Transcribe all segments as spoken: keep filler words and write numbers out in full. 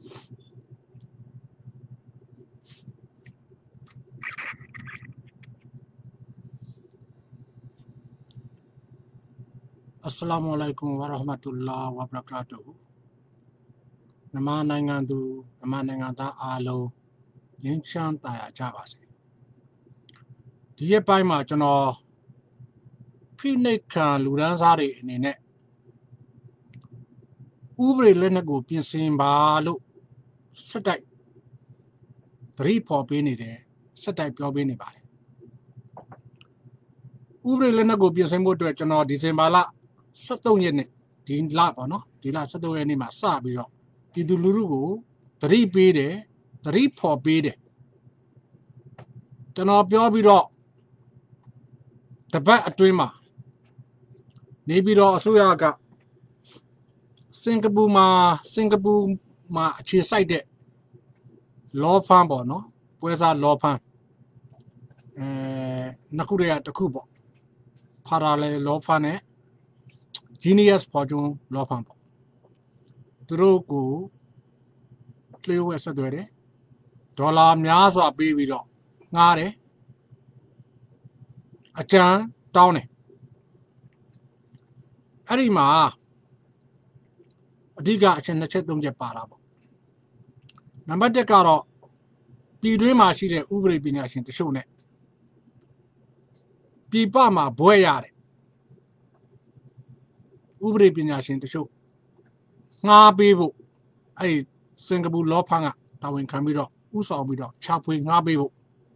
Assalamu alaikum wa rahmatullah wa barakatuh. Nama nangandu, nama nanganda alo, yinchan taya jabasi. Diye pai ma jono pinikan luran sari ni ne. Ubre lenago pinsin balu sedai. Three pop in it, sedai pop in it. Ubre lenago pinsin moto jono disembala setong yen din lap no, dila setong yen ma sabi ro. Pidu lurugo three pede, three pop pede. Jono piobi ro. The back at Twima. Maybe the Suyaga Singapore ma Singapore ma chi side law farm no? Where's our law farm? Nakuria the Kubo. Parallel law farm, genius fortune law farm. Through go, Cleo as a dwere. Dollar Miasa baby dog. Nare a chan down it. Arima Diga chen the chetum je parabo. Number the caro Pidrima she the Ubre binashin to show net. Pipama boyare Ubre binashin to show. Nga bibu I Singapore law panga, Tawin Camiro, Usa widow, Chapwing Nabibu.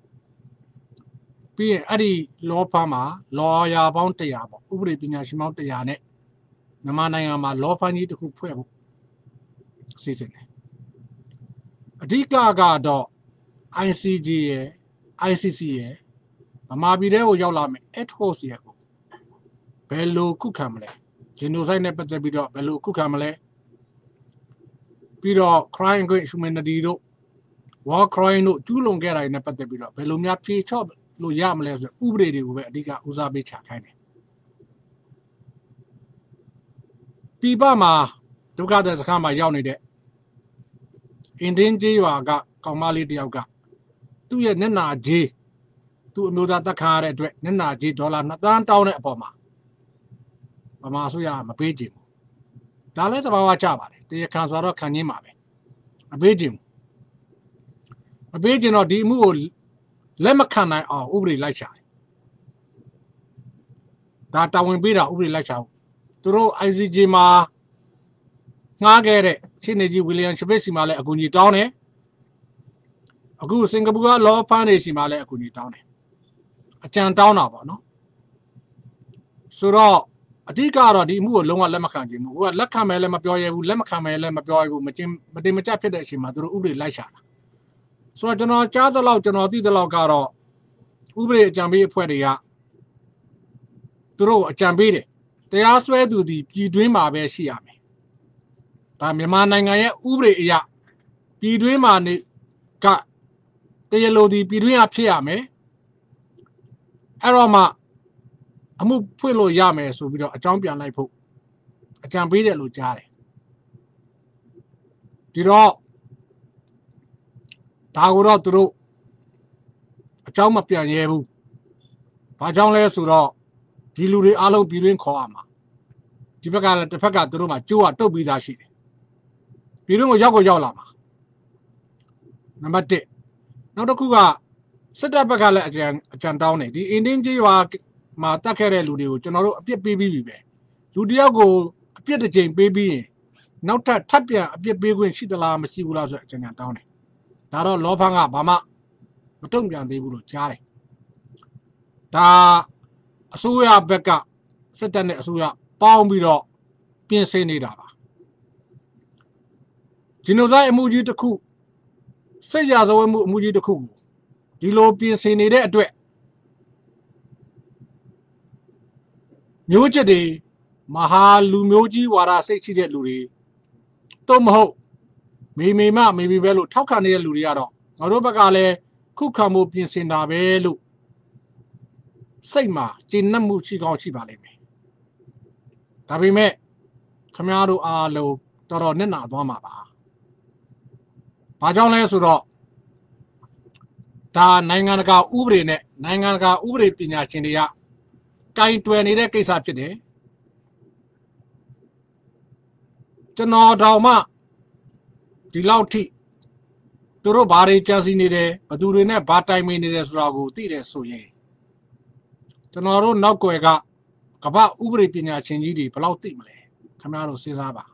Be Adi law pama, lawyer bounty abo, Ubre binashin mount the yane. Namanayama law pani to cook pueblo season. A diga gado I C G, I C C, a mabideo yolame at horse yago. Bello cookamle, Genosai nepazabido, Bello cookamle. Pido crying great humanadido. War crying no too long get I nepazabido, Bellumia P chop, lo yamles, Ubre diga Uzabicha kind. Pibama, together as Hama Yonide. Indian Jiwaga, Kamali Dioga. Two year Nena G. Two know that the car at Nena G dollar not down town at Poma. Mamasuya, a paging. Dalet about Java, the Kansara Kanimabe. A paging. A paging or Dimu Lemakana or Ubri Lacha. That I will be a Ubri Lacha. Through I C G ma Nagere, Chineji William Shabesimale Aguni Towne. A good Singapore law Panesimale Aguni Towne. A chan town of no. So, a ticaro di mu longa lemakanji, who are Lacamele Mapioy, Lemacamele Mapioy, but they machapedeshima through Ubri Lacha. So I don't know, Chata Lauton or the Logaro Ubri Jambi Puedia through a Jambide. They asked where do the Pidwima be Shiame. Tamimananga Ubre ya Pidwima ni ka the yellow the Pidwima Piame Aroma Amu Puelo Yame, so we do a champion like Pope. A Jambide Lucare. Did all Taguro through a Chama Pian Yebu. Pajan Lesuro. Diluri alo birin koama. Tipaka the Paka Druma, Jua to be that shit. Birun Yago Yolama. Number ten. Now the Kuga set up a gala at Jandowne. The Indian Jiwa Matakere Ludio, General appear baby. Ludiago appeared the Jane baby. Now Tapia appear big when she the llama she will as a Jandowne. Taro Lopanga Bama. But don't be on the Bulu Jari. Ta Asuya Becca, Satan Asuya, Palmiro, Piensenida. Genoza emoji the coup. Say Yazo emoji the coup. Dilo Piensenida at Dwet. Mujade, Maha Lumoji, Wara say she did Luri. Tomho. Maybe ma, maybe Velo, Tokane Luriado. Marobagale, Kukamo Piensenda Velu. Sayma, Jinamu Chigachi Valley. Tabime, Camaro are low, Toro Nena Dwamaba. ဘာကြောင့်လဲဆိုတော့ဒါနိုင်ငံတကာဥပဒေနဲ့နိုင်ငံတကာဥပဒေပညာရှင်တွေကကင်တွယ်နေတဲ့ကိစ္စဖြစ်တယ်ကျွန်တော်တောင်မှဒီလောက်ထိသူတို့ဘာတွေကြံစီနေတယ်ဘသူတွေနဲ့ဘာတိုင်မင်နေတယ်ဆိုတာကိုသိတယ်ဆိုရင်ကျွန်တော်တို့နောက်ွယ်ကကမ္ဘာဥပဒေပညာရှင်ကြီးတွေဘယ်လောက်သိမလဲခင်ဗျားတို့စဉ်းစားပါ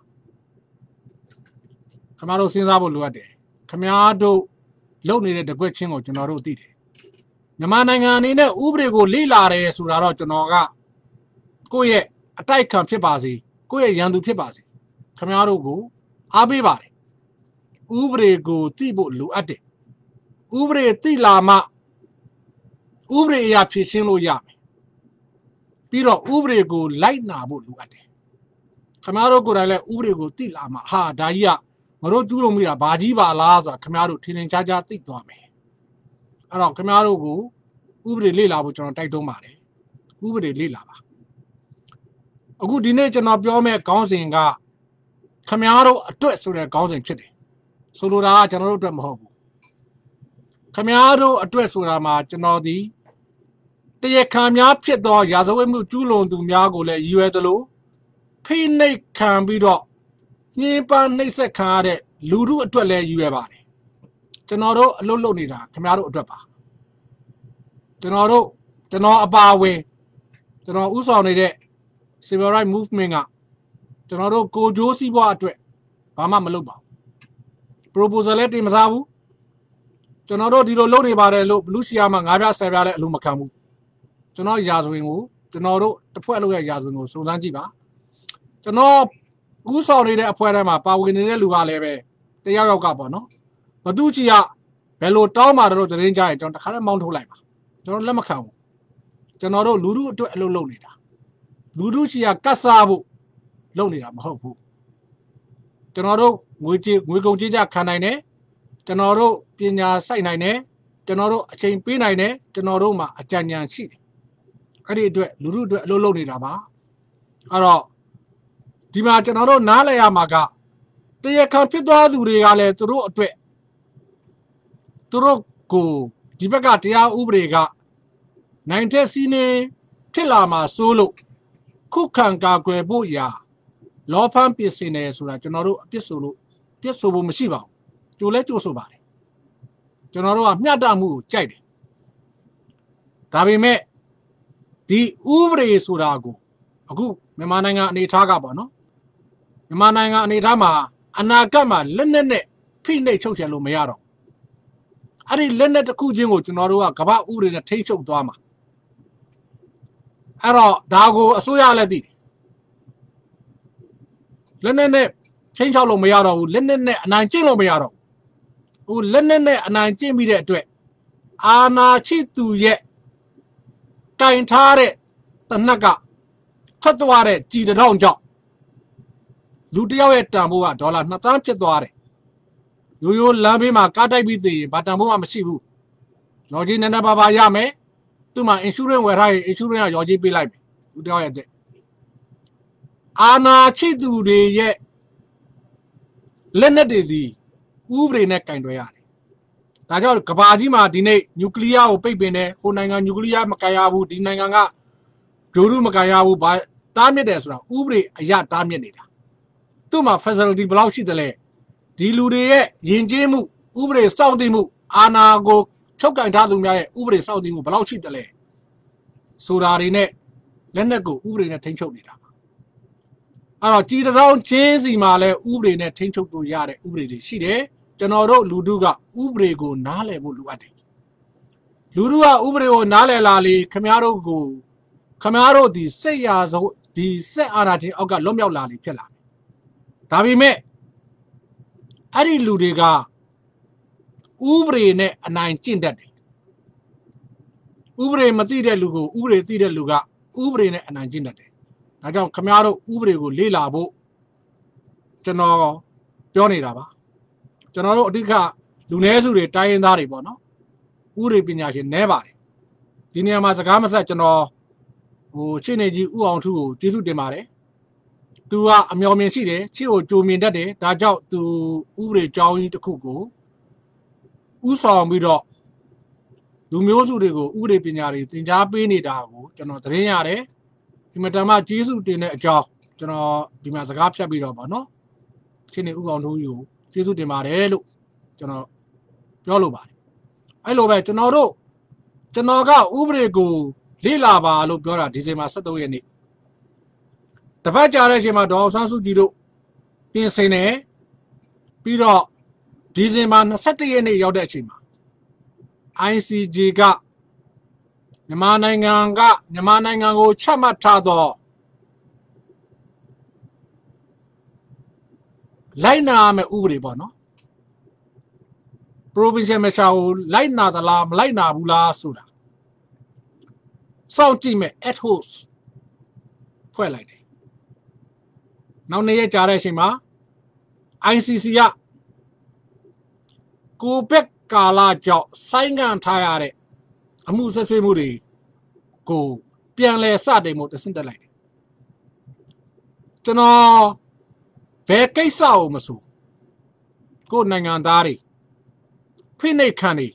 ခင်ဗျားတို့စဉ်းစားဖို့လိုအပ်တယ်ခင်ဗျားတို့လုပ်နေတဲ့တကွက်ချင်းကိုကျွန်တော်တို့သိတယ်မြန်မာနိုင်ငံအနေနဲ့ဥပဒေကိုလေ့လာတယ်ဆိုတာတော့ကျွန်တော်ကကိုယ့်ရဲ့အတိုက်ခံဖြစ်ပါစေကိုယ့်ရဲ့ရန်သူဖြစ်ပါစေခင်ဗျားတို့ကိုအားပေးပါတယ်ဥပဒေကိုသိဖို့လိုအပ်တယ်ဥပဒေသိလာမှဥပဒေအရာဖြည့်ရှင်းလို့ရမယ်ပြီးတော့ဥပဒေကိုလိုက်နာဖို့လိုအပ်တယ်ခင်ဗျားတို့ကိုယ်တိုင်လည်းဥပဒေကိုသိလာမှဟာဒါကြီးကမတို့ကျူးလွန်မိတာဘာကြီးပါလားဆိုတာခင်ဗျားတို့ထင်ထင်ရှားရှားသိသွားမယ်အဲ့တော့ခင်ဗျားတို့ကိုဥပဒေလေ့လာဖို့ကျွန်တော်တိုက်တွန်းပါတယ်ဥပဒေလေ့လာပါအခုဒီနေ့ကျွန်တော်ပြောမယ့်ခေါင်းစဉ်ကခင်ဗျားတို့အတွက်ဆိုတဲ့ခေါင်းစဉ်ဖြစ်တယ်ဆိုလိုတာကကျွန်တော်တို့အတွက်မဟုတ်ဘူးခင်ဗျားတို့အတွက်ဆိုတာမှာကျွန်တော်ဒီတရားခံများဖြစ်သောရာဇဝတ်မှုကျူးလွန်သူများကိုလည်းရည်ရွယ်သလိုဖိနှိပ်ခံပြီးတော့ညှဉ်းပန်းနှိပ်စက်ခံရတဲ့လူထုအတွက်လည်းရည်ရွယ်ပါတယ်ကျွန်တော်တို့အလုပ်လုပ်နေတာခင်ဗျားတို့အတွက်ပါကျွန်တော်တို့ကျွန်တော်အပါအဝင်ကျွန်တော်ဥဆောင်နေတဲ့ Civil Rights Movement ကကျွန်တော်တို့ကိုဂျိုးစီးပွားအတွက်ဘာမှမလုပ်ပါဘူး proposal လည်းတင်မစားဘူးကျွန်တော်တို့ဒီလိုလုပ်နေပါတယ်လို့ဘလူးရှီယာမှာငါးပြားဆယ်ပြားလည်းအလိုမခံဘူးကျွန်တော်ရာဇဝင်ကိုကျွန်တော်တို့တစ်ဖွဲ့လုံးရဲ့ရာဇဝင်ကိုစုံစမ်းကြည့်ပါကျွန်တော်ကူးဆောင်နေတဲ့အဖွဲ့ထဲမှာပါဝင်နေတဲ့လူကလည်းပဲတယောက်ယောက်ကပေါ့နော်ဘသူကြီးကဘယ်လိုတောင်းပါတော့သတင်းကြရင်ကျွန်တော်တခါတည်းမောင်းထုတ်လိုက်ပါကျွန်တော်လက်မခံဘူးကျွန်တော်တို့လူထုအတွက်အလုပ်လုပ်နေတာလူထုကြီးကကတ်စားဖို့လုပ်နေတာမဟုတ်ဘူးကျွန်တော်တို့ငွေကြေးငွေကုန်ကြေးကြခံနိုင်တယ်ကျွန်တော်တို့ပညာစိုက်နိုင်တယ်ကျွန်တော်တို့အချိန်ပေးနိုင်တယ်ကျွန်တော်တို့မှာအကြံဉာဏ်ရှိတယ်အဲ့ဒီအတွက်လူထုအတွက်အလုပ်လုပ်နေတာပါအဲ့တော့ဒီမှာကျွန်တော်တို့နားလည်ရမှာကတရားခံဖြစ်သွားသူတွေကလည်းသူတို့အတွက်သူတို့ကိုဒီဘက်ကတရားဥပဒေကနိုင်တဲ့စီးနေဖြစ်လာမှာစိုးလို့ခုခံကာကွယ်ဖို့ရာလောဖန်းပြစ်စင်တယ်ဆိုတာကျွန်တော်တို့အပြစ်ဆိုလို့ပြစ်ဆိုဖို့မရှိပါဘူးကြိုလဲကြိုဆိုပါတယ်ကျွန်တော်တို့ကမျှတမှုကိုကြိုက်တယ်ဒါပေမဲ့ဒီဥပဒေဆိုတာကိုအခုမြန်မာနိုင်ငံအနေအထားကပေါ့နော်မြန်မာနိုင်ငံအနေအထားမှာအနာဂတ်မှာလက်နက်နဲ့ဖိနှိပ်ချုပ်ချယ်လို့မရတော့အဲ့ဒီလက်နက်တစ်ခုချင်းကိုကျွန်တော်တို့ကကမ္ဘာဥပဒေနဲ့ထိန်းချုပ်သွားမှာအဲ့တော့ဒါကိုအစိုးရလည်းသိတယ်လက်နက်နဲ့ချင်းချောက်လို့မရတော့ဘူးလက်နက်နဲ့အနိုင်ကျင့်လို့မရတော့ဘူးဟိုလက်နက်နဲ့အနိုင်ကျင့်ပြီးတဲ့အတွက်အာနာချိသူရဲ့ကင်ထားတဲ့တနက်ကထွက်သွားတဲ့ကြည်တောင်ကြောင့်လူတယောက်ရဲ့တန်ဖိုးကဒေါ်လာနှစ်သန်းဖြစ်သွားတယ်ရိုးရိုးလမ်းဘေးမှာကားတိုက်ပြီးသိရင်ဘာတန်ဖိုးမှမရှိဘူးရော်ကြီးနည်းနည်းပါးပါးရမယ်သူ့မှာ insurance ဝယ်ထားရင် insurance ကရော်ကြီးပေးလိုက်မယ်လူတယောက်ရဲ့တဲ့အာနာချိသူတွေရဲ့လက်နက်တွေဒီဥပဒေနဲ့ကင်တွယ်ရတယ်ဒါကြောင့်ကဘာကြီးမှာဒီနေ့နျူကလ িয়ার ကိုပိတ်ပင်တယ်ဟိုနိုင်ငံနျူကလ িয়ার မကင်ရဘူးဒီနိုင်ငံကဂျိုးရုမကင်ရဘူးဘာတားမြစ်တယ်ဆိုတာဥပဒေအရတားမြစ်နေတာသူ့မှာ facility ဘယ်လောက်ရှိတယ်လဲဒီလူတွေရဲ့ယဉ်ကျေးမှုဥပဒေစောင့်သိမှုအာဏာကိုချုပ်ကင်ထားသူများရဲ့ဥပဒေစောင့်သိမှုဘယ်လောက်ရှိတယ်လဲဆိုတာတွေနဲ့လက်နက်ကိုဥပဒေနဲ့ထိန်းချုပ်နေတာအဲ့တော့ကြည်တောင်ချင်းစီမှာလဲဥပဒေနဲ့ထိန်းချုပ်လို့ရတဲ့ဥပဒေတွေရှိတယ်ကျွန်တော်တို့လူထုကဥပဒေကိုနားလည်ဖို့လိုအပ်တယ်လူထုကဥပဒေကိုနားလည်လာလေခင်ဗျားတို့ကိုခင်ဗျားတို့ဒီစိတ်ရာဆုံးဒီစက်အာဏာရှင်အောက်ကလွတ်မြောက်လာလေဖြစ်လာဒါပေမဲ့အဲ့ဒီလူတွေကဥပဒေနဲ့အနိုင်ကျင့်တတ်တယ်ဥပဒေမသိတဲ့လူကိုဥပဒေသိတဲ့လူကဥပဒေနဲ့အနိုင်ကျင့်တတ်တယ်ဒါကြောင့်ခင်ဗျားတို့ဥပဒေကိုလေ့လာဖို့ကျွန်တော်ပြောနေတာပါကျွန်တော်တို့အဓိကလူနည်းစုတွေတိုင်းရင်းသားတွေပေါ့နော်ဥပဒေပညာရှင်နည်းပါတယ်ဒီနေရာမှာစကားမဆက်ကျွန်တော်ဟိုရှင်းနေကြီးဥအောင်ထုကိုကျေးဇူးတင်ပါတယ်သူကအမျှော်မြင်ရှိတယ်ချစ်ကိုကြိုမြင်တတ်တယ်ဒါကြောင့်သူဥပဒေကြောင်းကြီးတစ်ခုကိုဥဆောင်ပြီးတော့လူမျိုးစုတွေကိုဥပဒေပညာတွေသင်ကြားပေးနေတာကိုကျွန်တော်သတင်းရတယ်ဒီမှာတမကျေးဇူးတင်တဲ့အကြောင်းကျွန်တော်ဒီမှာစကားဖြတ်ပြီးတော့ပါနော်ချင်းနေဥကောင်တို့ယူကျေးဇူးတင်ပါတယ်လို့ကျွန်တော်ပြောလိုပါတယ်အဲ့လိုပဲကျွန်တော်တို့ကျွန်တော်ကဥပဒေကိုလေ့လာပါလို့ပြောတာဒီဇင်ဘာsevenရက်နေ့တပတ်ကြာတဲ့အချိန်မှာဒေါ်အောင်ဆန်းစုကြည်တို့ပြင်ဆင်တယ်ပြီးတော့ဒီဇင်ဘာtwenty-oneရက်နေ့ရောက်တဲ့အချိန်မှာ I C J ကမြန်မာနိုင်ငံကမြန်မာနိုင်ငံကိုချမှတ်ထားသောလိုက်နာမဲ့ဥပဒေပေါ့နော် provincial measure ကိုလိုက်နာသလားမလိုက်နာဘူးလားဆိုတာစောင့်ကြည့်မဲ့ ad hoc ဖွဲ့လိုက်တယ်နောက်နေ့ရက်ကြာတဲ့အချိန်မှာ I C C ကကိုဗစ်ကာလကြောင့်ဆိုင်းငံ့ထားရတဲ့အမှုဆက်ဆွေးမှုတွေကိုပြန်လဲစတင်မှုတဆင့်တက်လိုက်တယ်ကျွန်တော်ဘယ်ကိစ္စကိုမဆိုကိုနိုင်ငံသားတွေဖိနှိပ်ခံနေ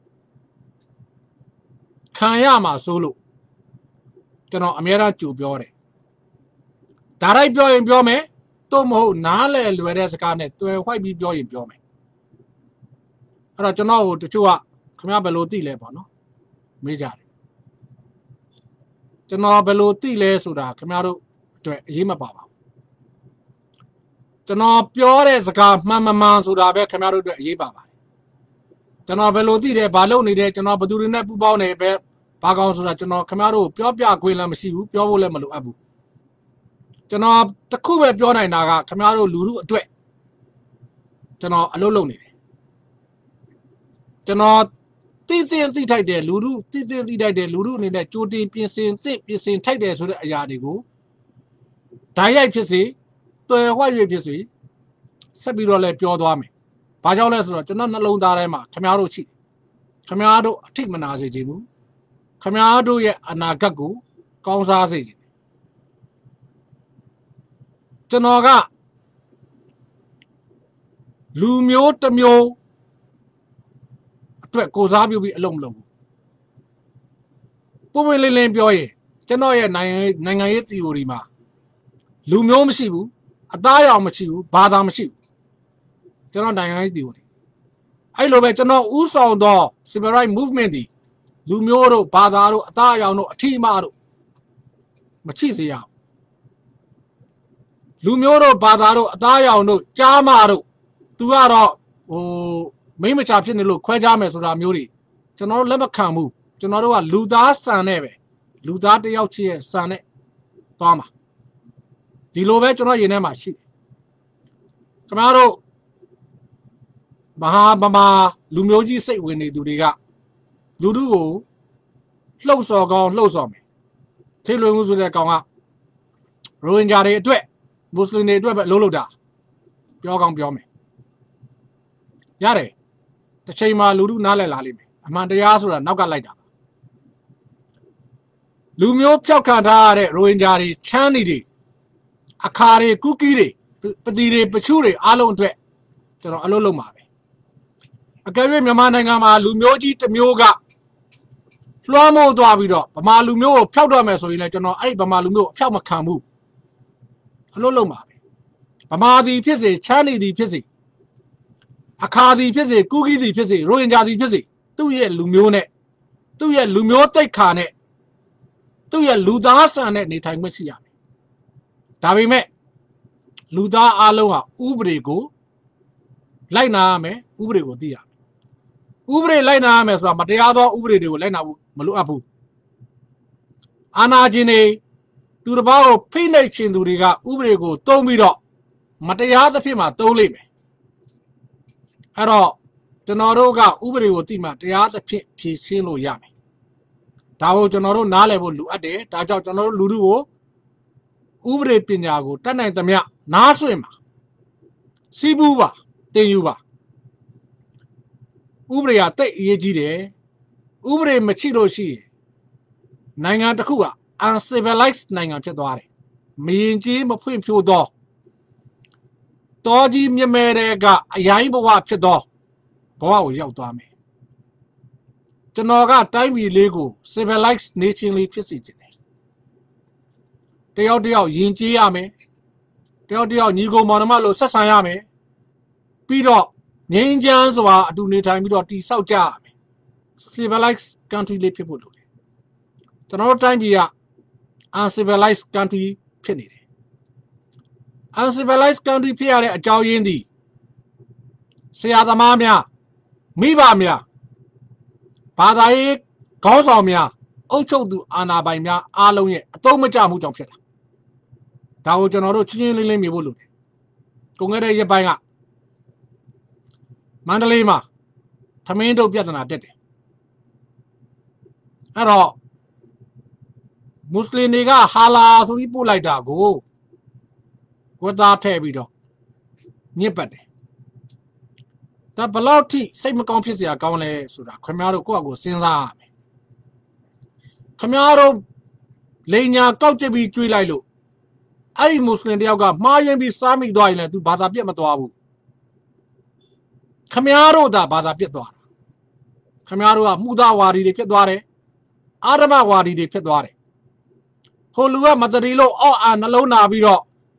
ခံရမှာဆိုလို့ကျွန်တော်အများအားကြိုပြောတယ်ဒါလိုက်ပြောရင်ပြောမယ်တော့မဟုတ်နားလဲလွယ်တဲ့စကားနဲ့တွယ်ဝှိုက်ပြီးပြောရင်ပြောမယ်အဲ့တော့ကျွန်တော်တို့တချို့ကခင်ဗျားဘယ်လိုသိလဲပေါ့နော်မေးကြတယ်ကျွန်တော်ဘယ်လိုသိလဲဆိုတာခင်ဗျားတို့အတွက်အရေးမပါပါဘူးကျွန်တော်ပြောတဲ့စကားမှန်မှန်မှန်ဆိုတာပဲခင်ဗျားတို့အတွက်အရေးပါပါတယ်ကျွန်တော်ဘယ်လိုသိတယ်ဘာလုပ်နေတယ်ကျွန်တော်ဘယ်သူတွေနဲ့ပူးပေါင်းနေပဲဘာကောင်းဆိုတာကျွန်တော်ခင်ဗျားတို့ပြောပြခွင့်လည်းမရှိဘူးပြောဖို့လည်းမလိုအပ်ဘူးကျွန်တော်တခုပဲပြောနိုင်တာကခင်ဗျားတို့လူထုအတွက်ကျွန်တော်အလုပ်လုပ်နေတယ်ကျွန်တော်တိတိတိထိုက်တယ်လူထုတိတိတိထိုက်တယ်လူထုအနေနဲ့ကြိုတင်ပြင်ဆင်သင့်ပြင်ဆင်ထိုက်တယ်ဆိုတဲ့အရာတွေကိုဓာတ်ရိုက်ဖြစ်စေတွယ်ဝှက်၍ဖြစ်စေဆက်ပြီးတော့လည်းပြောသွားမယ်။ဘာကြောင့်လဲဆိုတော့ကျွန်တော်နှလုံးသားထဲမှာခင်ဗျားတို့ရှိခင်ဗျားတို့အထိမနာစေချင်ဘူးခင်ဗျားတို့ရဲ့အနာဂတ်ကိုကောင်းစားစေချင်တယ်ကျွန်တော်ကလူမျိုးတစ်မျိုးအတွက်ကိုစားပြုပြီးအလုံးမလုံးဘူးပုံမှန်လေးလင်းပြောရင်ကျွန်တော်ရဲ့နိုင်ငံနိုင်ငံရေး theory မှာလူမျိုးမရှိဘူးအသားရောင်မရှိဘူးဘာသာမရှိဘူးကျွန်တော်နိုင်ငံရေး theory အဲ့လိုပဲကျွန်တော်ဥဆောင်သော civil rights movement ဒီလူမျိုးတို့ဘာသာတို့အသားရောင်တို့အထီးအမတို့မရှိစေရဘူးလူမျိုးတို့ဘာသာတို့အသားရောင်တို့ကြားမတို့သူကတော့ဟိုမိမချာဖြစ်နေလို့ခွဲခြားမယ်ဆိုတာမျိုးတွေကျွန်တော်တို့လက်မခံဘူးကျွန်တော်တို့ကလူသားဆန်နဲ့ပဲလူသားတယောက်ချင်းရဲ့ဆန်နဲ့သွားမှာဒီလိုပဲကျွန်တော်ရင်ထဲမှာရှိတယ်ခင်ဗျားတို့မဟာဗမာလူမျိုးကြီးစိတ်ဝင်နေသူတွေကလူထုကိုလှုပ်ဆော်ကောင်းလှုပ်ဆော်မယ်ထိလွယ်မှုဆိုတဲ့ကောင်ကရိုဟင်ဂျာတွေအတွက်မွတ်စလင်တွေအတွက်ပဲလှုပ်လှုပ်တာပြောကောင်းပြောမယ်ရတယ်တစ်ချိန်မှာလူထုနားလည်လာလိမ့်မယ်အမှန်တရားဆိုတာနောက်ကလိုက်တာလူမျိုးဖျောက်ခံထားရတဲ့ရိုဟင်ဂျာတွေချမ်းနေတွေအခါတွေကုကီးတွေပတိတွေပချုတွေအားလုံးအတွက်ကျွန်တော်အလုပ်လုပ်မှာပဲအကယ်၍မြန်မာနိုင်ငံမှာလူမျိုးကြီးတစ်မျိုးကလွှမ်းမိုးသွားပြီးတော့ဗမာလူမျိုးကိုဖျောက်တော့မယ်ဆိုရင်လည်းကျွန်တော်အဲ့ဗမာလူမျိုးကိုအဖျောက်မခံဘူးအလုပ်လုပ်မှာပဲဗမာသည်ဖြစ်စေချမ်းနေသည်ဖြစ်စေအခါသည်ဖြစ်စေကုကီးသည်ဖြစ်စေရိုဟင်ဂျာသည်ဖြစ်စေသူ့ရဲ့လူမျိုးနဲ့သူ့ရဲ့လူမျိုးတိတ်ခါနဲ့သူ့ရဲ့လူသားဆန်နဲ့နေထိုင်ခွင့်ရှိရမယ်ဒါပေမဲ့လူသားအလုံးဟာဥပဒေကိုလိုက်နာရမယ်ဥပဒေကိုသိရမယ်ဥပဒေလိုက်နာရမယ်ဆိုတာမတရားသောဥပဒေတွေကိုလိုက်နာဖို့မလိုအပ်ဘူးအာဏာရှင်တွေသူတစ်ပါးကိုဖိနှိပ်ခြင်းသူတွေကဥပဒေကိုသုံးပြီးတော့မတရားသဖြင့်မှသုံးလိမ့်မယ်အဲ့တော့ကျွန်တော်တို့ကဥပဒေကိုသိမှတရားသဖြင့်ဖြေရှင်းလို့ရမယ်ဒါကိုကျွန်တော်တို့နားလည်ဖို့လိုအပ်တယ်ဒါကြောင့်ကျွန်တော်တို့လူထုကိုဥပဒေပညာကိုတတ်နိုင်သမျှနားဆွင့်ပါစီးပူးပါတင်ယူပါဥပဒေကတိတ်အရေးကြီးတယ်ဥပဒေမရှိလို့ရှိရင်နိုင်ငံတစ်ခုက uncivilized နိုင်ငံဖြစ်သွားတယ်မရင်ကြီးမဖွင့်ဖြိုးသောတော်ကြီးမြမဲတဲ့ကအရိုင်းဘဝဖြစ်သောဘဝကိုရောက်သွားမယ်ကျွန်တော်ကတိုင်းပြည်လေးကို civilized nation လေးဖြစ်စေချင်တယ်တယောက်တယောက်ယဉ်ကျေးရမယ်တယောက်တယောက်ညီကိုမောင်နှမလို့ဆက်ဆံရမယ်ပြီးတော့ငြိမ်းချမ်းစွာအတူနေထိုင်ပြီးတော့တည်ဆောက်ကြရမယ် civilized country လေးဖြစ်ဖို့လိုတယ်ကျွန်တော်တို့တိုင်းပြည်က uncivilized country ဖြစ်နေတယ် uncivilized country ဖြစ်ရတဲ့အကြောင်းရင်းသည်ဆရာသမားများမိဘများဘာသာရေးခေါင်းဆောင်များအုပ်ချုပ်သူအာဏာပိုင်များအားလုံးရဲ့အသုံးမကျမှုကြောင့်ဖြစ်တာဒါကိုကျွန်တော်တို့ချင်းချင်းလင်းလင်းမြင်ဖို့လိုတယ်ကုန်ခဲ့တဲ့ရက်ပိုင်းကမန္တလေးမှာသမင်းတို့ပြဿနာတက်တယ်အဲ့တော့မွတ်စလင်တွေကဟာလာဆိုပြီးပို့လိုက်တာကိုဝတ်သားထည့်ပြီးတော့ညစ်ပတ်တယ်ဒါဘလောက်ထိစိတ်မကောင်းဖြစ်စရာကောင်းလဲဆိုတာခင်ဗျားတို့ကိုယ့်အကိုစဉ်းစားရမယ်ခင်ဗျားတို့လိန်ညာကောက်ကျပြီးကျွေးလိုက်လို့အဲ့ဒီမွတ်စလင်တယောက်ကမှားရင်ပြီးစားမိသွားရင်လည်းသူဘာသာပြတ်မသွားဘူးခင်ဗျားတို့ဒါဘာသာပြတ်သွားတာခင်ဗျားတို့ကမှုသားဝါဒီတွေဖြစ်သွားတယ်အာရမဝါဒီတွေဖြစ်သွားတယ်ဟိုလူကမတရီလို့အော့အာနှလုံးနာပြီးတော့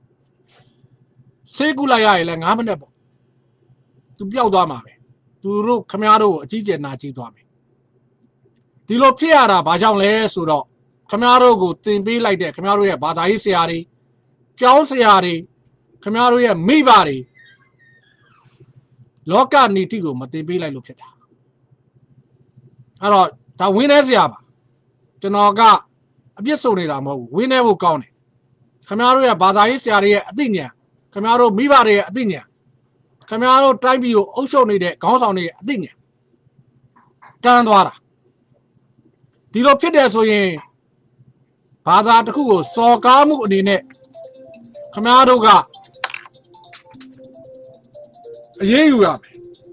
ဆေးကုလိုက်ရရင်လည်း၅မိနစ်ပေါ့သူပျောက်သွားမှာပဲသူတို့ခမည်းတော်ကိုအကြီးကျယ်နာကြီးသွားမယ်ဒီလိုဖြစ်ရတာဘာကြောင့်လဲဆိုတော့ခမည်းတော်ကိုတင်ပေးလိုက်တဲ့ခမည်းတော်ရဲ့ဘာသာရေးဆရာတွေကျောင်းဆရာတွေခမည်းတော်ရဲ့မိဘတွေလောကနီတိကိုမတင်ပေးလိုက်လို့ဖြစ်တာအဲ့တော့ဒါဝင်းနေစရာပါကျွန်တော်ကအပြစ်ဆုံးနေတာမဟုတ်ဘူးဝင်းနေဖို့ကောင်းတယ်ခမည်းတော်ရဲ့ဘာသာရေးဆရာတွေရဲ့အသိဉာဏ်ခမည်းတော်မိဘတွေရဲ့အသိဉာဏ်ခင်ဗျားတို့တိုင်းပြည်ကိုအုပ်ချုပ်နေတဲ့ခေါင်းဆောင်တွေရဲ့အသိဉာဏ်တန်းသွားတာဒီလိုဖြစ်တယ်ဆိုရင်ဘာသာတစ်ခုကိုစော်ကားမှုအနေနဲ့ခင်ဗျားတို့ကအရေးယူရမယ်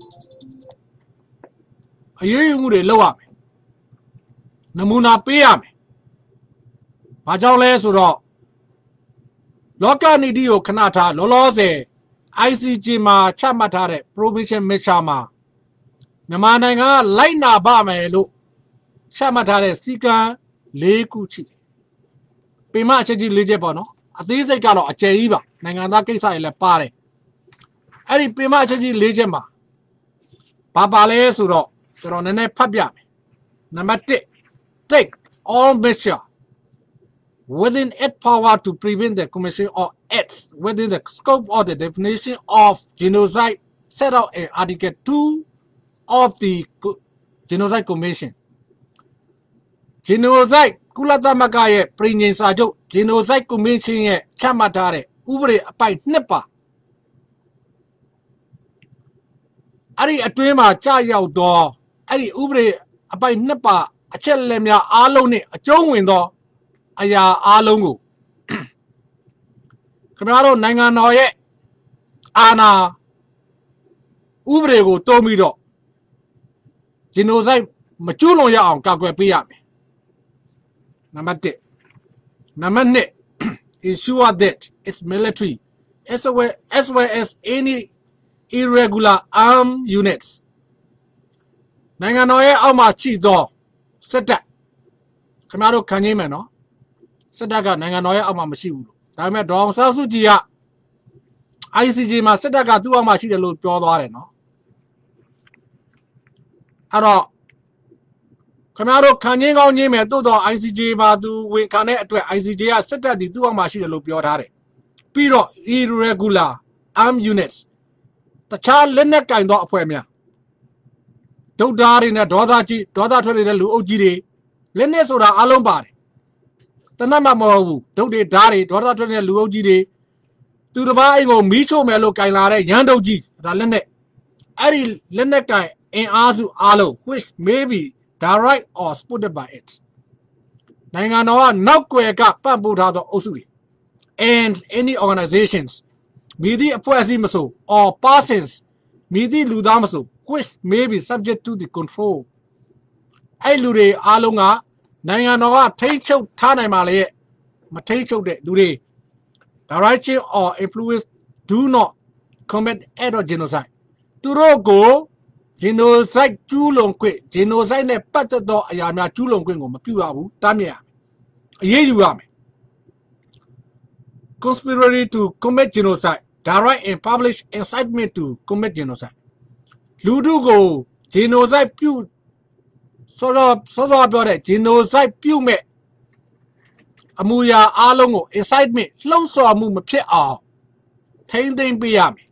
အရေးယူမှုတွေလုပ်ရမယ်နမူနာပေးရမယ်ဘာကြောင့်လဲဆိုတော့လောကနီတိကိုခဏထားလောလောဆယ် I C J မှာချမှတ်ထားတဲ့ provision measure မှာမြန်မာနိုင်ငံကလိုက်နာပါမယ်လို့ချမှတ်ထားတဲ့စီကံ၄ခုရှိတယ်။ပေမအချက်ကြီး၄ချက်ပေါ့နော်။အသေးစိတ်ကတော့အကျယ်ကြီးပါ။နိုင်ငံသားကိစ္စတွေလည်းပါတယ်။အဲ့ဒီပေမအချက်ကြီး၄ချက်မှာဘာပါလဲဆိုတော့ကျွန်တော်နည်းနည်းဖတ်ပြမယ်။နံပါတ်၁ take all measure within its power to prevent the commission of acts within the scope of the definition of genocide set out in Article two of the Genocide Convention. Genocide ကုလသမဂ္ဂရဲ့ပြည်ညင်စာချုပ် Genocide Convention ရဲ့ချမှတ်ထားတဲ့ဥပဒေအပိုဒ်နှစ်ပါအဲ့ဒီအတွင်းမှာကြာရောက်တော့အဲ့ဒီဥပဒေအပိုဒ်နှစ်ပါအချက်လက်များအားလုံးနဲ့အကျုံးဝင်သောအရာအားလုံးကိုခင်ဗျားတို့နိုင်ငံတော်ရဲ့အာဏာဥပဒေကိုတုံးပြီးတော့ဂျီနိုဆိုက်မကျူးလွန်ရအောင်ကာကွယ်ပေးရမယ်နံပါတ်၁နံပါတ်၂ ensure that its military as well as well as any irregular armed units နိုင်ငံတော်ရဲ့အောက်မှာရှိသောစစ်တပ်ခင်ဗျားတို့ခံရင်းမယ်နော်စစ်တပ်ကနိုင်ငံတော်ရဲ့အောက်မှာမရှိဘူးလို့ဒါပေမဲ့ဒေါအောင်ဆန်းစုကြည်က I C J မှာစစ်တပ်ကသူ့အောက်မှာရှိတယ်လို့ပြောသွားတယ်နော်အဲ့တော့ခင်ဗျားတို့ခံရင်းကောင်းရင်းမယ်တိုးတော့ I C J မှာသူဝင်ခံတဲ့အတွက် I C J ကစစ်တပ်ဒီသူ့အောက်မှာရှိတယ်လို့ပြောထားတယ်ပြီးတော့ irregular armed units တခြားလက်နက်ကင်သောအဖွဲ့များဒုတ်သားတွေနဲ့ဒေါသကြီးဒေါသထွက်နေတဲ့လူအုပ်ကြီးတွေလက်နက်ဆိုတာအလုံးပါတယ်တနတ်မှမဟုတ်ဘူးဒုတ်တွေဓာတ်တွေဒေါသထွက်နေတဲ့လူအုပ်ကြီးတွေသူတစ်ပါးအိမ်ကိုမီးချို့မယ်လို့ကင်လာတဲ့ရန်တုတ်ကြီးဒါလက်နက်အဲ့ဒီလက်နက်ကင်အင်အားစုအားလုံး which may be direct or supported by it နိုင်ငံတော်ကနောက်ွယ်ကပံ့ပိုးထားသောအုပ်စုတွေ and any organizations မည်သည့်အဖွဲ့အစည်းမဆို or persons မည်သည့်လူသားမဆို which may be subject to the control အဲ့လူတွေအားလုံးကနိုင်ငံတော်ကထိန်းချုပ်ထားနိုင်ပါလေမထိန်းချုပ်တဲ့လူတွေ direction or influence do not commit act of genocide သူတို့ကို genocide ကျူးလွန်ခွင့် genocide နဲ့ပတ်သက်သောအရာများကျူးလွန်ခွင့်ကိုမပြုရဘူးတားမြစ်ရမယ်အရေးယူရမယ် conspiracy to commit genocide direct and publish incitement to commit genocide လူထုကို genocide ပြုစောစောစောစောပြောတဲ့ genocide ပြုမဲ့အမှုရာအားလုံးကို incitement လှုံ့ဆော်မှုမဖြစ်အောင်ထိန်းသိမ်းပေးရမယ်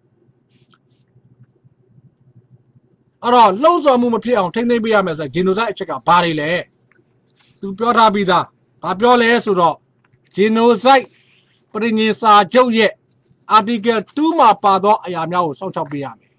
အဲ့တော့လှုံ့ဆော်မှုမဖြစ်အောင်ထိန်းသိမ်းပေးရမယ်ဆိုတော့ genocide အချက်ကဘာတွေလဲသူပြောထားပြီးသားဘာပြောလဲဆိုတော့ genocide ပြည်ညင်စာချုပ်ရဲ့ article 2မှာပါသောအရာများကိုစောင့်ရှောက်ပေးရမယ်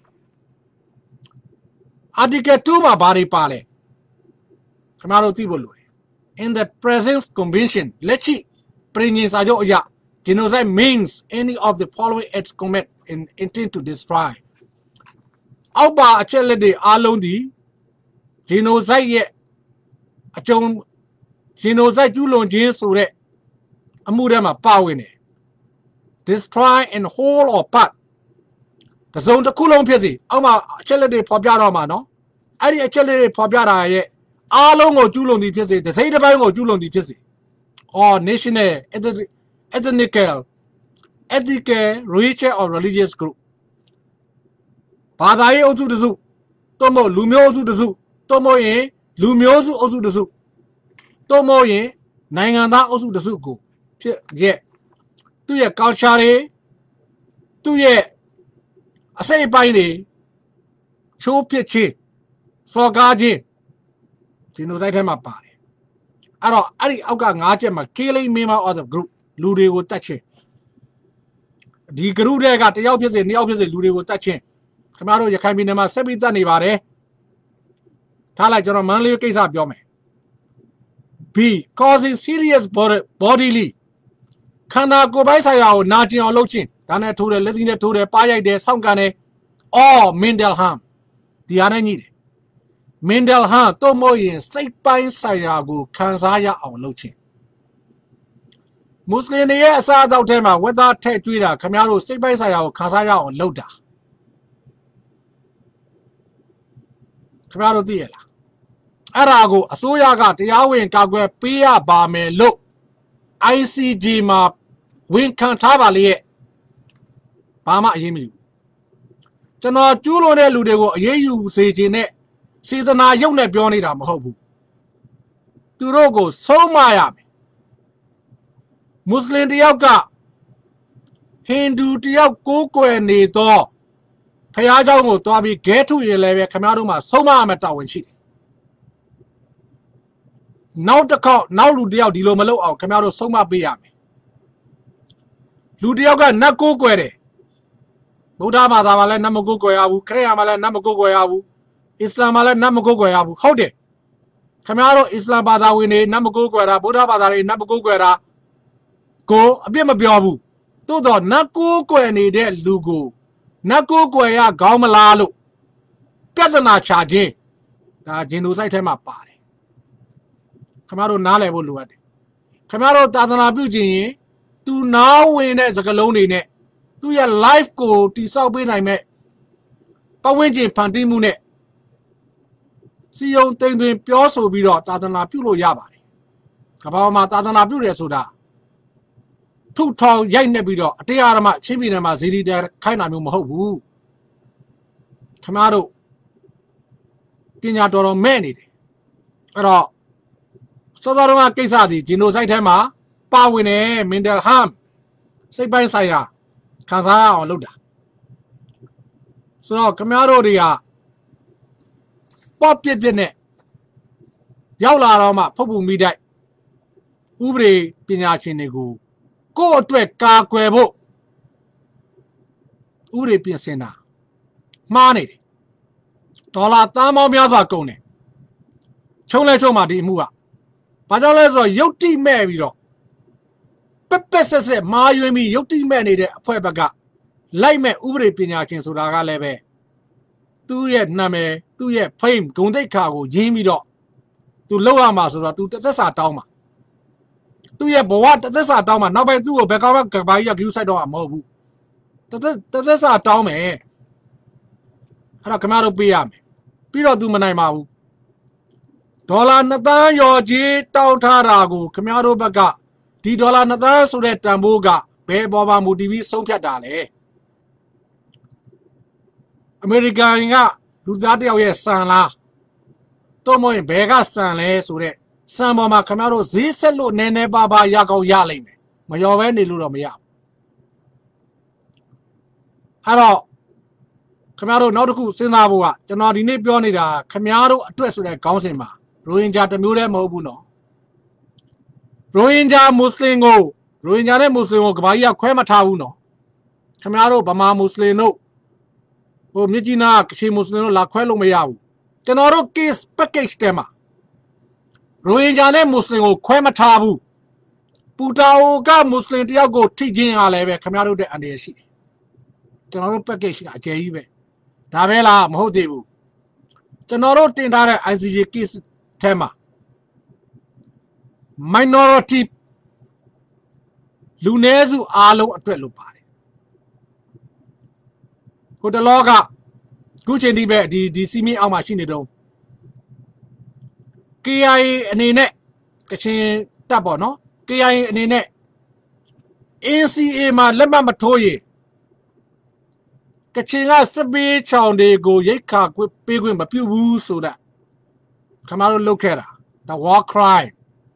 article 2မှာဘာတွေပါလဲခင်ဗျားတို့သိဖို့လိုတယ် in the present convention လက်ရှိပြည်ညင်စာချုပ်အရ genocide means any of the following acts commit in intent to destroy အောက်ပါအချက်လက်တွေအားလုံးဒီ genocide ရဲ့အကျုံး genocide ကျူးလွန်ခြင်းဆိုတဲ့အမှုထဲမှာပါဝင်တယ် destroy and whole or part တစုံတစ်ခုလုံးဖြစ်စီအောက်မှာအချက်လက်တွေဖော်ပြတော့မှာနော်အဲ့ဒီအချက်လက်တွေဖော်ပြတာရဲ့အားလုံးကိုကျူးလွန်သည်ဖြစ်စေတစ်စိတ်တစ်ပိုင်းကိုကျူးလွန်သည်ဖြစ်စေ or national ethnical ethical racial or religious group ဘာသာရေးအုပ်စုတစုသို့မဟုတ်လူမျိုးအုပ်စုတစုသို့မဟုတ်ရင်လူမျိုးစုအုပ်စုတစုသို့မဟုတ်ရင်နိုင်ငံသားအုပ်စုတစုကိုဖြစ်ရဲ့သူ့ရဲ့ culture တွေသူ့ရဲ့အစိတ်အပိုင်းတွေချိုးဖြစ်ခြင်းစော်ကားခြင်း genocide ထဲမှာပါတယ်အဲ့တော့အဲ့ဒီအောက်ကငါးချက်မှာ killing member of the group လူတွေကိုတတ်ခြင်းဒီ group တွေကတယောက်ဖြစ်စေနှစ်ယောက်ဖြစ်စေလူတွေကိုတတ်ခြင်းခင်ဗျားတို့ရခိုင်ပြည်နယ်မှာဆက်ပြီးတတ်နေပါတယ်ထားလိုက်ကျွန်တော်မန္တလေးကိစ္စပြောမယ် B causing serious bodily ခန္ဓာကိုယ်ပိုင်းဆိုင်ရာကိုနာကျင်အောင်လုပ်ခြင်းဒါနဲ့ထိုးတယ်လက်သီးနဲ့ထိုးတယ်ပါရိုက်တယ်စောင့်ကန်တယ် or mental harm ဒီအားနဲ့ညှိတယ် mental harm တို့မဟုတ်ရင်စိတ်ပိုင်းဆိုင်ရာကိုခံစားရအောင်လုပ်ခြင်းမွတ်စလင်တွေရဲ့အစားအသောက်ထဲမှာဝက်သားထည့်ကျွေးတာခင်ဗျားတို့စိတ်ပိုင်းဆိုင်ရာကိုခံစားရအောင်လုပ်တာခင်ဗျားတို့သိရလားအဲ့ဒါကိုအစိုးရကတရားဝင်ကာကွယ်ပေးရပါမယ်လို့ I C J မှာဝန်ခံထားပါလေရဲ့ဘာမှအရေးမယူကျွန်တော်ကျူးလွန်တဲ့လူတွေကိုအရေးယူစေခြင်းနဲ့စေတနာရုပ်နဲ့ပြောနေတာမဟုတ်ဘူးသူတို့ကိုဆုံးမရမယ်မွတ်စလင်တယောက်ကဟိန္ဒူတယောက်ကိုးကွယ်နေသောဖျားเจ้าကိုတွားပြီးဂဲထုရင်လည်းပဲခင်ဗျားတို့မှာဆုံးမရမယ်တာဝန်ရှိတယ်နောက်တစ်ခေါက်နောက်လူတယောက်ဒီလိုမလုပ်အောင်ခင်ဗျားတို့ဆုံးမပေးရမယ်လူတယောက်ကနတ်ကိုးကွယ်တယ်ဗုဒ္ဓဘာသာမှာလည်းနတ်မကိုးကွယ်ရဘူးခရစ်ယာန်မှာလည်းနတ်မကိုးကွယ်ရဘူးအစ္စလာမ်မှာလည်းနတ်မကိုးကွယ်ရဘူးဟုတ်တယ်ခင်ဗျားတို့အစ္စလာမ်ဘာသာဝင်တွေနတ်မကိုးကွယ်တာဗုဒ္ဓဘာသာတွေနတ်မကိုးကွယ်တာကိုအပြစ်မပြောဘူးသို့တော့နတ်ကိုးကွယ်နေတဲ့လူကိုနတ်ကိုးကွယ်ရခေါင်းမလားလို့ပြဿနာချခြင်းဒါဂျင်နိုဆိုက်ထဲမှာပါတယ်ခင်ဗျားတို့နားလည်ဖို့လိုအပ်တယ်ခင်ဗျားတို့သာသနာပြုခြင်းရင်သူနားဝင်တဲ့စကားလုံးတွေနဲ့သူရဲ့ life ကိုတိဆောက်ပေးနိုင်မဲ့ပတ်ဝန်းကျင်ဖန်တီးမှုနဲ့စီယုံတိမ်တွင်ပြောဆိုပြီးတော့သာသနာပြုလို့ရပါတယ်ကမ္ဘာမှာသာသနာပြုတယ်ဆိုတာထုထောင်ရိုက်နှက်ပြီးတော့အတရားဓမ္မချင်းပြည်နယ်မှာဇီဒီတဲခိုင်းတာမျိုးမဟုတ်ဘူးခင်ဗျားတို့ပညာတော်တော်မဲ့နေတယ်အဲ့တော့စောစောတုန်းကကိစ္စဒီဂျီနိုဆိုက်ထဲမှာပါဝင်တယ် mental harm စိတ်ပိုင်းဆိုင်ရာခံစားရအောင်လုပ်တာဆိုတော့ခင်ဗျားတို့တွေကပေါ့ပြစ်ပြစ်နဲ့ရောက်လာတော့မှဖုတ်ဖူမိတိုက်ဥပဒေပညာရှင်တွေကိုကိုယ့်အတွက်ကာကွယ်ဖို့ဥပဒေပြင်ဆင်တာမှားနေတယ်ဒေါ်လာသန်းပေါင်းများစွာကုန်တယ်ချုံလဲချုံမှာဒီအမှုကဘာကြောင့်လဲဆိုတော့ရုပ်တိမဲ့ပြီးတော့ပက်ပက်ဆက်ဆက်မာယွင်းပြီးရုပ်တိမဲ့နေတဲ့အဖွဲ့ဘက်ကလိုက်မဲ့ဥပဒေပညာရှင်ဆိုတာကလည်းပဲသူ့ရဲ့နာမည်သူ့ရဲ့ fame ဂုဏ်သိက္ခာကိုရင်းပြီးတော့သူလောက်ရမှာဆိုတော့သူတသက်စာတောင်းမှာသူ့ရဲ့ဘဝတသက်စာတောင်းမှာနောက်ပိုင်းသူ့ကိုဘယ်ကောင်ကကဘာကြီးက view site တော့မှာမဟုတ်ဘူးတသက်တသက်စာတောင်းမယ်အဲ့တော့ခင်ဗျားတို့ပေးရမယ် Piro do Manaimu. Dollar Nathan your G Town Tarago, Camaro Baga, D dollar Nathan Suret Tambuga, Bay Boba Mudivi Sompia Dale. America, Ludati, yes, San La. Tomo in Vega San Le Sure. Some of my Camaro Ziselu Nene Baba Yago Yaling. Mayoveni Ludamia. Hello. Camaro Nautical Sinabua, Janadi Bionida, Camaro address with a Consima, Ruinja the Mure Mobuno. Ruinja Muslim go, Ruinja Muslim Gabaya Quematauno. Camaro Bama Muslim no. O Mijina, she Muslim La Quello Mayau. Janoro kiss package tema. Ruinja Muslim Quematabu. Putaoga Muslim Diago Tijin Aleve, Camaro de Andeshi. Janoro package I gave. Davela Modebu. Janoro Tindara I C Kiss tema. Minority Lunezu Alo at Lupari. Put the loga Gucci Dibe di di Simi au machine do. Ki Nine Kachin Tabo no? Ki Nine N C A ma Lema Matoye. Kachinga Sabi Chow de go Yaka with Pigwin but Pew so that. Come out and look at her. The war cry.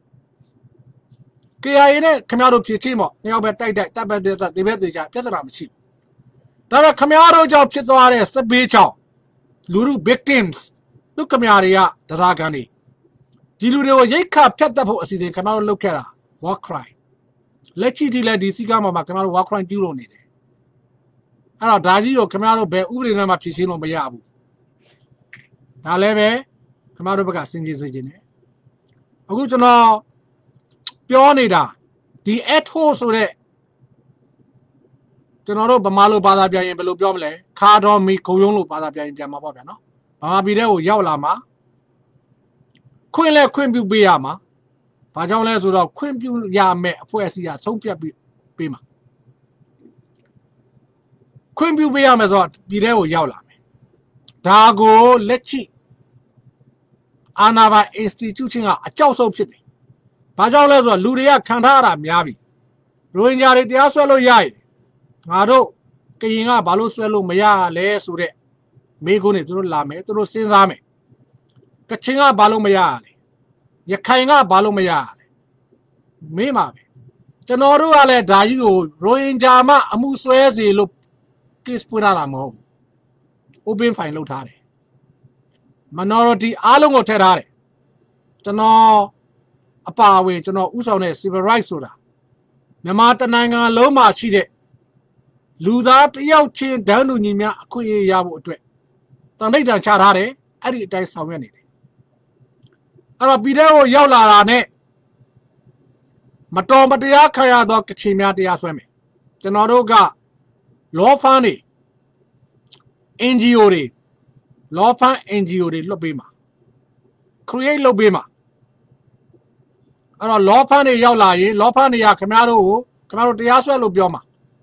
Kia come out of Pichimo, now bet that that that that the bed the Petram sheep. That come out of job Pitores, the beach. Luru victims. Look come out here, the Zagani. Diludo Yaka pet up season, come out and look at her. War cry. Let you delay the Sigama, come out walk crying Dulo need. I don't die you come out of bed, Urinama Pichino Bayabu. Aleve, come out of a Gassinjis again. A good to know. Pionida, the eight horse or the Tenoro Bamalo Badabia and Belo Biomle, Cardon me Coyono Badabia in Jamabano, Bamabideo Yaulama, Quinle Quimbu Biama, Pajones without Quimbu Yame, Poesia, Sompia Bima. Quimbu Biamazot, Bideo Yaulame. Dago Lechi Anava instituting a Chauso Pity. Pajolas or Luria Cantara Miabi. Ruinja de Aswello Yai. Mado, Kayinga Baluswello Maya, Le Sure. Meguni to Lame, to Sinzame. Kachinga Balumayale. Yakainga Balumayale. Mimabe. Tenoru Ale Dayu, Ruinjama, Amuswezi look Kiss Punamo. Ubin fine lotare. Minority Alongo Terare. Teno. Apa way to know Usone civil rights soda. Namata Nanga Loma Chide. Luda Yauchin down to Nimia Kui Yabu to it. Tonita Charare, Adi dies so many. Arabideo Yaula ne Matoma de Akaya doc Chimia de Asweme. Tenoruga Law Fanny N G O D Law Fan N G O D Lobima. Create Lobima. And a law panny yaula, Lopania Camaro, Camaro de Aswell Bioma.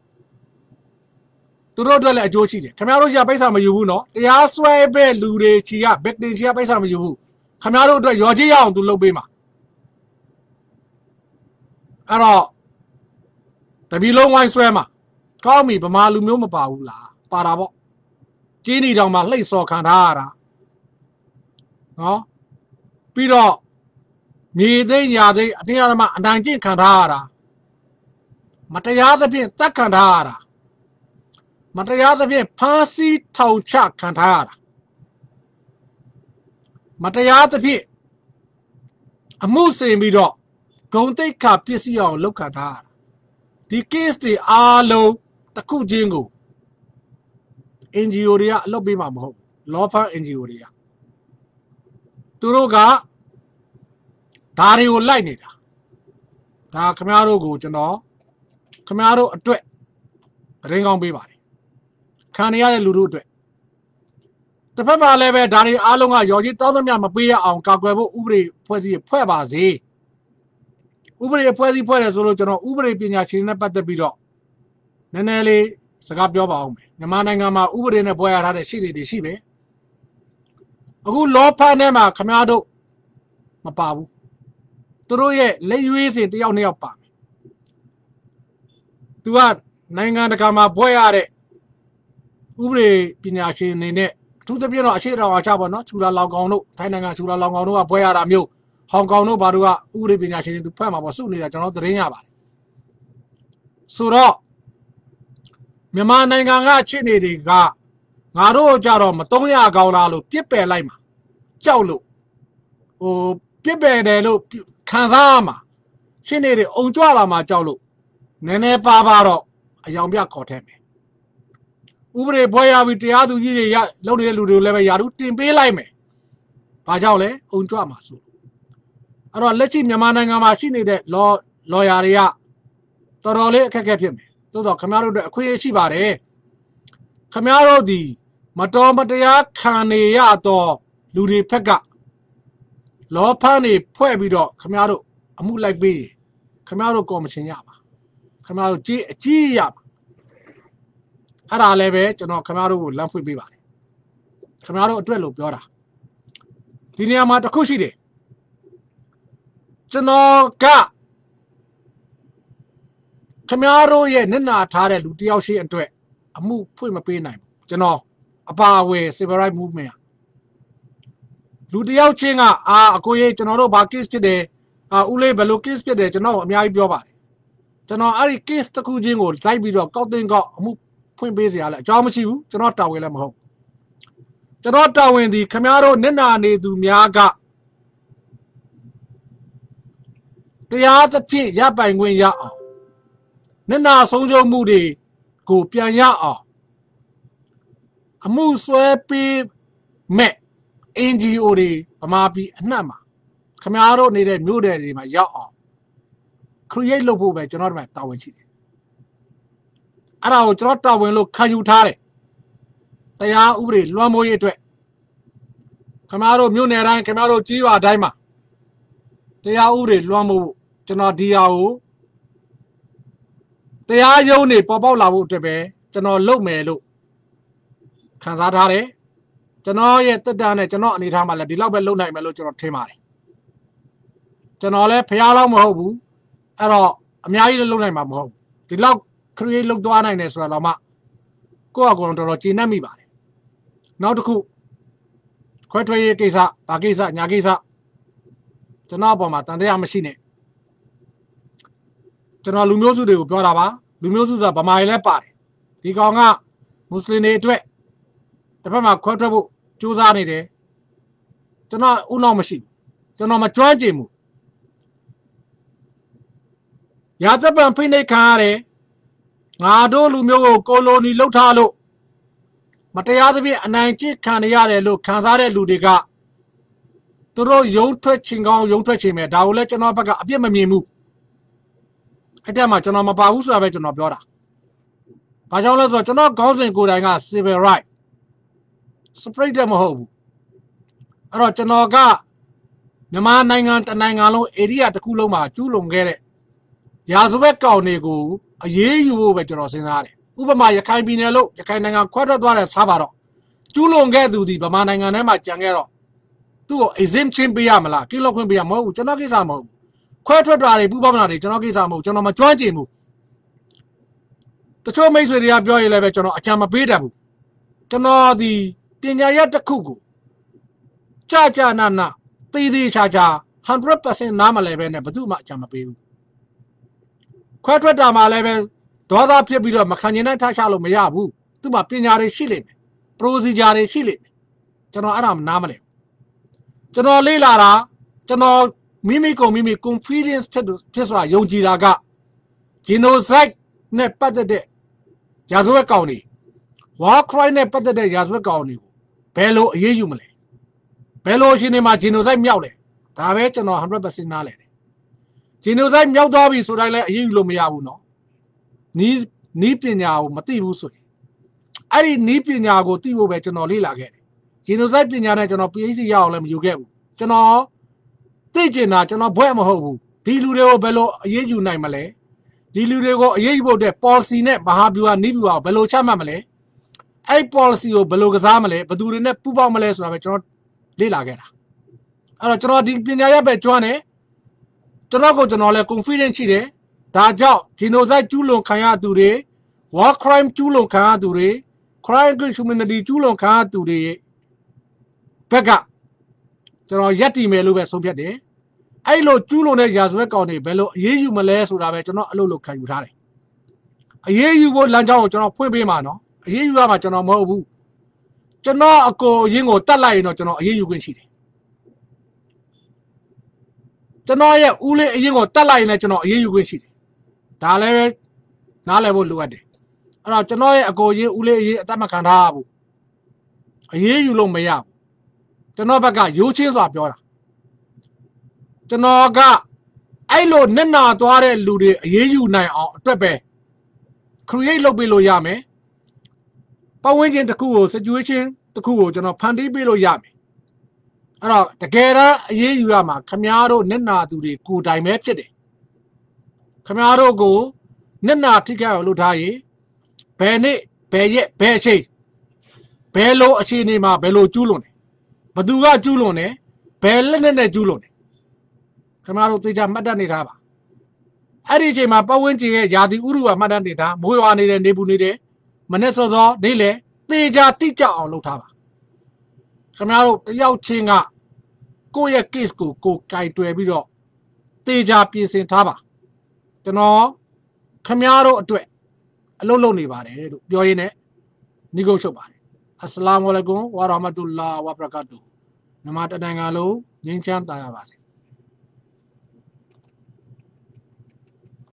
To road like Joshi, Camaro Yapesama you know, the Asway Bell Lude Chia, Beck the Yapesama you. Camaro de Yogia to Lobima. And all the below wine swimmer. Call me Bamalu Muma Paula, Parabo. Gini down my lace or Candara. No? Peter. Me de Yade, Diarama, Nanjin Candara. Matayada being Takandara. Matayada being Pasi Taucha Cantara. Matayada be a moose in Mido. Don't take up P C on look at her. The case the Arlo, the Kujingo. Injuria, Lobima Mo, Lopa Injuria. Turoga. Dari will line it. Da Camaro go to know. Camaro a twit. Ring on Bibai. Kania Lulu twit. The Papa Leve Dari Alonga Yogi told them Yamapia on Kakwebo Ubri Poesi Puebazi. Ubri Poesi Poe Solution, Ubri Pinachina Pata Bido. Nenele Sagapioba Home. The Manangama Ubri in a boy had a shitty de Shibe. အခုလောဖန်းထဲမှာခမားတို့မပါဘူးသူတို့ရဲ့လက်ရွေးစင်တယောက်နှစ်ယောက်ပါမယ်သူကနိုင်ငံတကာမှာဘွဲ့ရတဲ့ဥပဒေပညာရှင်အနေနဲ့အထူးသဖြင့်တော့အရှိတော်အားချပါနော်ချူလာလောင်ကောင်တို့ထိုင်းနိုင်ငံချူလာလောင်ကောင်တို့ကဘွဲ့ရတာမျိုးဟောင်ကောင်တို့ဘာတို့ကဥပဒေပညာရှင်တွေသူဖတ်မှာပေါ့စုနေတာကျွန်တော်သတင်းရပါတယ်ဆိုတော့မြန်မာနိုင်ငံကအခြေအနေတွေကငါတို့ကြတော့မသုံးရကောင်းလားလို့ပြစ်ပယ်လိုက်မှာကြောက်လို့ဟိုပြစ်ပယ်တယ်လို့ခံစားရမှာရှင်းနေတယ်အုံကြွလာမှာကြောက်လို့နည်းနည်းပါပါတော့အယောင်ပြခေါ်ထဲမယ်ဥပဒေဘွဲရပြီးတရားသူကြီးတွေရလုပ်နေတဲ့လူတွေကိုလည်းပဲယာရုတင်ပေးလိုက်မယ်ဘာကြောင့်လဲအုံကြွမှာဆိုအဲ့တော့လက်ရှိမြန်မာနိုင်ငံမှာရှိနေတဲ့လော်လော်ယာတွေကတော်တော်လေးအခက်အခဲဖြစ်မယ်သို့တော့ခင်ဗျားတို့အတွက်အခွင့်အရေးရှိပါတယ်ခင်ဗျားတို့ဒီမတော်မတရားခံနေရတော့လူတွေဖက်ကလောဖန်းတွေဖွဲ့ပြီးတော့ခင်ဗျားတို့အမှုလိုက်ပေးခင်ဗျားတို့ကော်မရှင်ရပါခင်ဗျားတို့ကြီးအကြီးရပါအဲ့ဒါလည်းပဲကျွန်တော်ခင်ဗျားတို့ကိုလမ်းဖွင့်ပေးပါတယ်ခင်ဗျားတို့အတွက်လို့ပြောတာဒီနေရာမှာတစ်ခုရှိတယ်ကျွန်တော်ကခင်ဗျားတို့ရဲ့နစ်နာထားတဲ့လူတယောက်ရှိအတွက်အမှုဖွင့်မပေးနိုင်ဘူးကျွန်တော်အပါအဝင် civil rights movement လူတယောက်ချင်းကအာအကိုရေးကျွန်တော်တို့ဘာ case ဖြစ်တယ်အာဦးလေးဘယ်လို case ဖြစ်တယ်ကျွန်တော်အများကြီးပြောပါတယ်ကျွန်တော်အဲ့ဒီ case တစ်ခုချင်းကိုလိုက်ပြီးတော့ကောက်တင်ကောက်အမှုဖွင့်ပေးစရာလည်းအကြောင်းမရှိဘူးကျွန်တော်တာဝန်လည်းမဟုတ်ကျွန်တော်တာဝန်ဒီခင်ဗျားတို့နစ်နာနေသူများကတရားသဖြင့်ရပိုင်ခွင့်ရအောင်နစ်နာဆုံးရှုံးမှုတွေကိုပြန်ရအောင်အမှုဆွဲပေးမဲ့ အင် ဂျီ အို တွေဗမာပြည်အနှံ့မှာခင်ဗျားတို့နေတဲ့မြို့နယ်တွေမှာရောက်အောင် create လုပ်ဖို့ပဲကျွန်တော်တို့တာဝန်ရှိတယ်အဲ့ဒါကိုကျွန်တော်တာဝန်လို့ခံယူထားတယ်တရားဥပဒေလွှမ်းမိုးရေးအတွက်ခင်ဗျားတို့မြို့နယ်တိုင်းခင်ဗျားတို့ကြီးရွာတိုင်းမှာတရားဥပဒေလွှမ်းမိုးဖို့ကျွန်တော်ဒီဟာကိုတရားရုံးနေပေါ်ပေါက်လာဖို့အတွက်ပဲကျွန်တော်လုပ်မယ်လို့ခံစားထားတယ်ကျွန်တော်ရဲ့တက်တာနဲ့ကျွန်တော်အနေထားမှာလည်းဒီလောက်ပဲလုပ်နိုင်မယ်လို့ကျွန်တော်ထင်ပါတယ်ကျွန်တော်လည်းဖျားလောက်မဟုတ်ဘူးအဲ့တော့အများကြီးလည်းလုပ်နိုင်မှာမဟုတ်ဘူးဒီလောက် create လုပ်သွားနိုင်တယ်ဆိုတာတော့မှကိုယ့်အကောင်တော်တော်ကျေနပ်မိပါတယ်နောက်တစ်ခုခွဲထွက်ရေးကိစ္စဘာကိစ္စညာကိစ္စကျွန်တော်အပေါ်မှာတန်တရားမရှိနဲ့ကျွန်တော်လူမျိုးစုတွေကိုပြောတာပါလူမျိုးစုဆိုတာဗမာတွေလည်းပါတယ်ဒီကောင်ကမွတ်စလင်တွေအတွက်တစ်ဖက်မှာခွဲထွက်ဖို့ကြိုးစားနေတယ်ကျွန်တော်ဥနောက်မရှိဘူးကျွန်တော်မကြွမ်းကျင်ဘူးရာသက်ပံဖိနှိပ်ခံရတယ်ငါတို့လူမျိုးကိုကိုလိုနီလှုပ်ထားလို့မတရားသဖြင့်အနိုင်ကျင့်ခံနေရတယ်လို့ခံစားတဲ့လူတွေကသူတို့ယုံထွက်ချင်ကောင်းယုံထွက်ချင်မယ်ဒါကိုလည်းကျွန်တော်ဘက်ကအပြစ်မမြင်ဘူးအဲ့တက်မှာကျွန်တော်မပါဘူးဆိုတာပဲကျွန်တော်ပြောတာဘာကြောင့်လဲဆိုတော့ကျွန်တော်ခေါင်းစဉ်ကိုယ်တိုင်က civil right separate မဟုတ်ဘူးအဲ့တော့ကျွန်တော်ကမြန်မာနိုင်ငံတနိုင်ငံလုံး area တစ်ခုလုံးမှာကျူးလွန်ခဲ့တဲ့ရာဇဝတ်ကောင်တွေကိုအရေးယူဖို့ပဲကျွန်တော်စဉ်းစားတယ်ဥပမာရခိုင်ပြည်နယ်လို့ရခိုင်နိုင်ငံခွဲထွက်သွားတဲ့စားပါတော့ကျူးလွန်ခဲ့သူဒီဗမာနိုင်ငံထဲမှာကြံခဲ့တော့သူ့ကို exemption ပေးရမလားကိလောက်ခွင့်ပေးရမဟုတ်ဘူးကျွန်တော်ကိစ္စမဟုတ်ဘူးခွဲထွက်တာတွေပူပေါင်းတာတွေကျွန်တော်ကိစ္စမဟုတ်ကျွန်တော်မကြွန့်ကျင်ဘူးတချို့မိတ်ဆွေတွေကပြောရင်လည်းပဲကျွန်တော်အချမ်းမပေးတတ်ဘူးကျွန်တော်ဒီပညာရပ်တစ်ခုကိုကြာကြာနာနာတည်တည်ချာချာ one hundred percent နားမလဲပဲနဲ့ဘယ်သူမှအချမ်းမပေးဘူးခွဲထွက်တာမှလည်းပဲဒေါသဖြစ်ပြီးတော့မခံကျင်တဲ့ထားချလို့မရဘူးသူ့မှာပညာတွေရှိလိမ့်မယ် procedure တွေရှိလိမ့်မယ်ကျွန်တော်အဲ့ဒါမနားမလဲကျွန်တော်လေ့လာတာကျွန်တော်မိမိကိုမိမိ confidence ဖြစ်ဖြစ်စွာယုံကြည်တာက genocide နဲ့ပတ်သက်တဲ့ရာဇဝတ်ကောင်တွေ war crime နဲ့ပတ်သက်တဲ့ရာဇဝတ်ကောင်တွေကိုဘယ်လိုအရေးယူမလဲဘယ်လိုရှင်နေမှာ genocide မြောက်လဲဒါပဲကျွန်တော် one hundred percent နားလဲတယ် genocide မြောက်သွားပြီဆိုတိုင်းလည်းအရေးယူလို့မရဘူးနော်နီးနီးပညာကိုမသိဘူးဆိုရင်အဲ့ဒီနီးပညာကိုသိဖို့ပဲကျွန်တော်လေ့လာခဲ့တယ် genocide ပညာနဲ့ကျွန်တော် PhD ရအောင်လည်းမယူခဲ့ဘူးကျွန်တော်သိကျင်တာကျွန်တော်ဘွဲ့မဟုတ်ဘူးဒီလူတွေကိုဘယ်လိုအရေးယူနိုင်မလဲဒီလူတွေကိုအရေးယူဖို့အတွက် policy နဲ့မဟာဗျူဟာနီးဗျူဟာဘယ်လိုချမှတ်မလဲအဲ့ policy ကိုဘယ်လိုကစားမလဲဘယ်သူတွေနဲ့ပူးပေါင်းမလဲဆိုတာပဲကျွန်တော်လေးလာခဲ့တာအဲ့တော့ကျွန်တော်ဒီပညာရပ်ပဲကျွမ်းတယ်ကျွန်တော်ကိုကျွန်တော်လည်း confidence ရှိတယ်ဒါကြောင့် genocide ကျူးလွန်ခံရသူတွေ war crime ကျူးလွန်ခံရသူတွေ crime against humanity ကျူးလွန်ခံရသူတွေဘက်ကကျွန်တော်ရက်တည်မယ်လို့ပဲဆုံးဖြတ်တယ်အဲ့လိုကျူးလွန်တဲ့ရာဇဝတ်ကောင်တွေဘယ်လိုအရေးယူမလဲဆိုတာပဲကျွန်တော်အလုပ်လုပ်ခံယူထားတယ်အရေးယူဖို့လမ်းကြောင်းကိုကျွန်တော်ဖွင့်ပေးမှာနော်အရေးယူရမှာကျွန်တော်မဟုတ်ဘူးကျွန်တော်အကိုအရင်ကိုတတ်လိုက်ရင်တော့ကျွန်တော်အရေးယူခွင့်ရှိတယ်ကျွန်တော်ရဲ့ဦးလေးအရင်ကိုတတ်လိုက်ရင်လည်းကျွန်တော်အရေးယူခွင့်ရှိတယ်ဒါလည်းပဲနားလည်ဖို့လိုအပ်တယ်အဲ့တော့ကျွန်တော်ရဲ့အကိုရင်ဦးလေးအရေးအသက်မခံထားဘူးအရေးယူလို့မရဘူးကျွန်တော်ဘက်ကရိုးချင်းစွာပြောတာကျွန်တော်ကအဲ့လိုနဲ့နာသွားတဲ့လူတွေအရေးယူနိုင်အောင်အတွက်ပဲ create လုပ်ပေးလို့ရမယ်ပတ်ဝန်းကျင်တစ်ခုကို situation တစ်ခုကိုကျွန်တော်ဖန်တီးပေးလို့ရမယ်အဲ့တော့တကယ်တမ်းအရေးယူရမှာခမားတို့နဲ့နာသူတွေကိုယ်တိုင်ပဲဖြစ်တယ်ခမားတို့ကိုနဲ့နာထိခိုက်အောင်လုပ်ထားရင်ဘယ်နေ့ဘယ်ရက်ဘယ်အချိန်ဘယ်လိုအခြေအနေမှာဘယ်လိုကျူးလွန်တယ်ဘသူကကျူးလွန်တယ်ဘယ်လက်နဲ့နဲ့ကျူးလွန်တယ်ခင်ဗျားတို့သိကြမှတ်တတ်နေထားပါအဲ့ဒီအချိန်မှာပတ်ဝန်းကျင်ရဲ့ယာတိဥရုပါမှတ်တတ်နေတာမိုးရွာနေတယ်နေပူနေတယ်မနေ့စောစောနေလေသေချာတိကျအောင်လုပ်ထားပါခင်ဗျားတို့တယောက်ချင်းကကိုယ့်ရဲ့ case ကိုကိုကင်တွယ်ပြီးတော့သေချာပြင်ဆင်ထားပါကျွန်တော်ခင်ဗျားတို့အတွက်အလုပ်လုပ်နေပါတယ်လို့ပြောရင်းနဲ့ညီကုန်းချုပ်ပါတယ်အစ္စလာမ်ဝါလൈကွမ်ဝါရဟမတုလာဝါဘရကာတူမြန်မာတနိုင်ငံလုံးငြိမ်းချမ်းသာရပါစေ